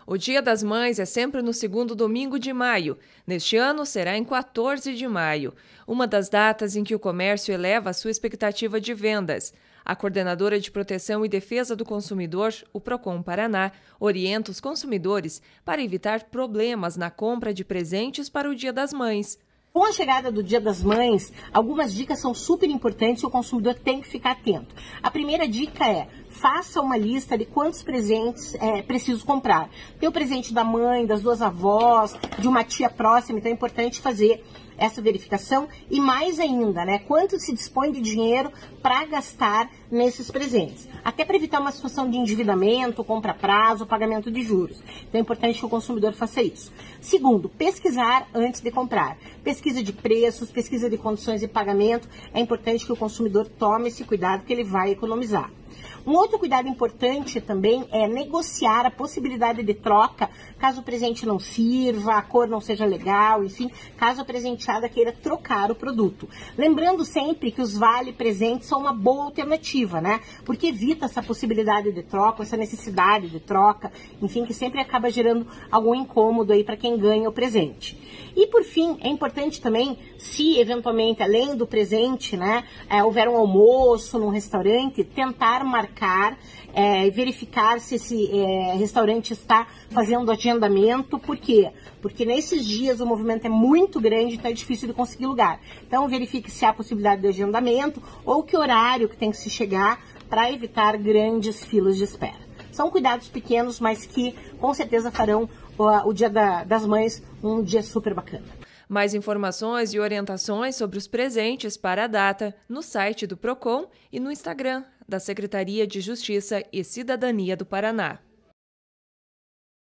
O Dia das Mães é sempre no segundo domingo de maio. Neste ano será em 14 de maio, uma das datas em que o comércio eleva a sua expectativa de vendas. A coordenadora de Proteção e Defesa do Consumidor, o Procon Paraná, orienta os consumidores para evitar problemas na compra de presentes para o Dia das Mães. Com a chegada do Dia das Mães, algumas dicas são super importantes e o consumidor tem que ficar atento. A primeira dica é: faça uma lista de quantos presentes é preciso comprar. Tem o presente da mãe, das duas avós, de uma tia próxima, então é importante fazer essa verificação. E mais ainda, quanto se dispõe de dinheiro para gastar nesses presentes. Até para evitar uma situação de endividamento, compra a prazo, pagamento de juros. Então é importante que o consumidor faça isso. Segundo, pesquisar antes de comprar. Pesquisa de preços, pesquisa de condições de pagamento. É importante que o consumidor tome esse cuidado, que ele vai economizar. Um outro cuidado importante também é negociar a possibilidade de troca, caso o presente não sirva, a cor não seja legal, enfim, caso a presenteada queira trocar o produto. Lembrando sempre que os vale-presentes são uma boa alternativa, porque evita essa possibilidade de troca, essa necessidade de troca, enfim, que sempre acaba gerando algum incômodo aí para quem ganha o presente. E por fim, é importante também, se eventualmente, além do presente, houver um almoço num restaurante, tentar marcar e verificar se esse restaurante está fazendo agendamento. Por quê? Porque nesses dias o movimento é muito grande, então é difícil de conseguir lugar. Então verifique se há possibilidade de agendamento ou que horário que tem que se chegar para evitar grandes filas de espera. São cuidados pequenos, mas que com certeza farão o Dia das Mães um dia super bacana. Mais informações e orientações sobre os presentes para a data no site do Procon e no Instagram da Secretaria de Justiça e Cidadania do Paraná.